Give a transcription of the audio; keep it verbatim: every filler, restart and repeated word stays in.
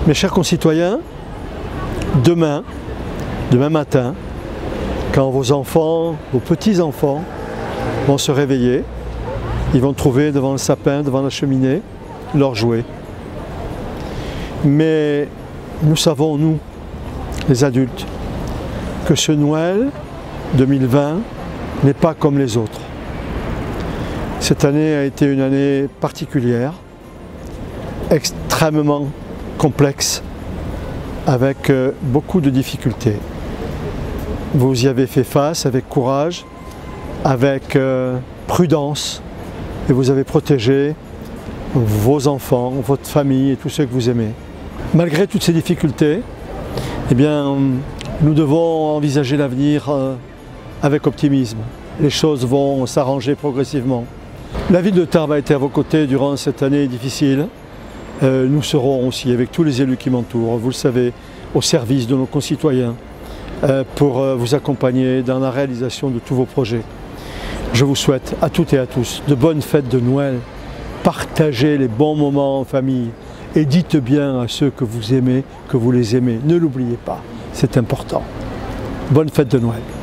Mes chers concitoyens, demain, demain matin, quand vos enfants, vos petits-enfants vont se réveiller, ils vont trouver devant le sapin, devant la cheminée, leurs jouets. Mais nous savons, nous, les adultes, que ce Noël deux mille vingt n'est pas comme les autres. Cette année a été une année particulière, extrêmement complexe, avec beaucoup de difficultés. Vous y avez fait face avec courage, avec prudence, et vous avez protégé vos enfants, votre famille et tous ceux que vous aimez. Malgré toutes ces difficultés, eh bien, nous devons envisager l'avenir avec optimisme. Les choses vont s'arranger progressivement. La ville de Tarbes a été à vos côtés durant cette année difficile. Euh, nous serons aussi, avec tous les élus qui m'entourent, vous le savez, au service de nos concitoyens euh, pour euh, vous accompagner dans la réalisation de tous vos projets. Je vous souhaite à toutes et à tous de bonnes fêtes de Noël. Partagez les bons moments en famille et dites bien à ceux que vous aimez que vous les aimez. Ne l'oubliez pas, c'est important. Bonne fête de Noël.